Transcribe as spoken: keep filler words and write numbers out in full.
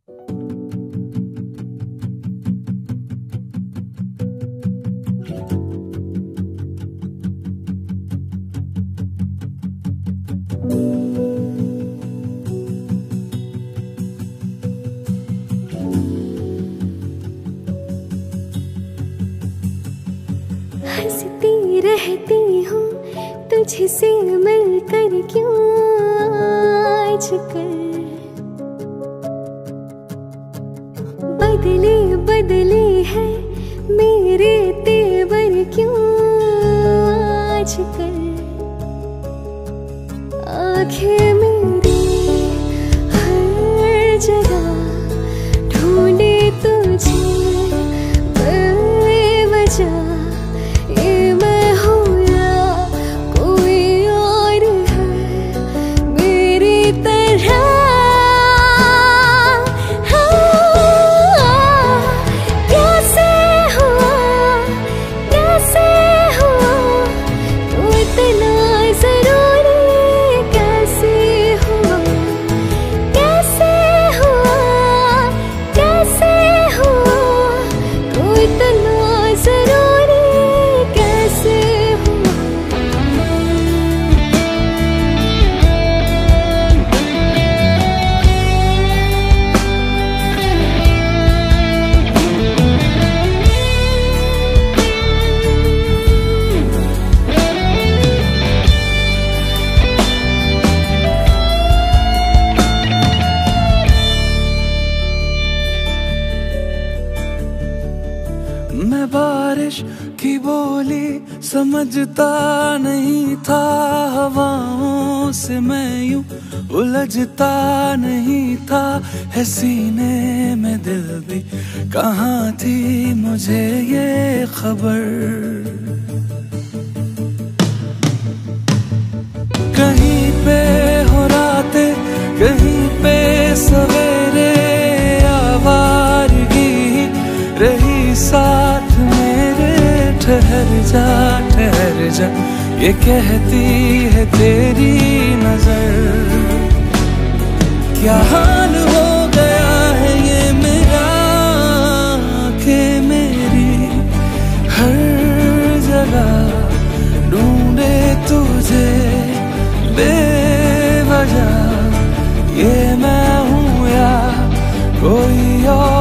हंसती रहती हूँ तुझसे मिलकर क्यों आजकल, बदले बदले हैं मेरे तेवर क्यों आजकल। आँखें मेरी हर जगह ढूंढे तुझे बेवजह, ये मैं हूँ या कोई और है मेरी तरह। कैसे हुआ कैसे हुआ तू इतना जरूरी, कैसे हुआ कैसे हुआ कैसे हुआ तू इतना जरूरी, कैसे हुआ। मैं बारिश की बोली समझता नहीं था, हवाओं से मैं यूं उलझता नहीं था। है सीने में दिल भी कहाँ थी मुझे ये खबर, कहीं पे हो रातें कहीं पे सवेरे, आवारगी रही साथ मेरे। ठहर जा ठहर जा ये कहती है तेरी नजर, क्या हाल हो गया है ये मेरा। आँखें मेरी हर जगह ढूंढे तुझे बेवजह, ये मैं हूँ या कोई और।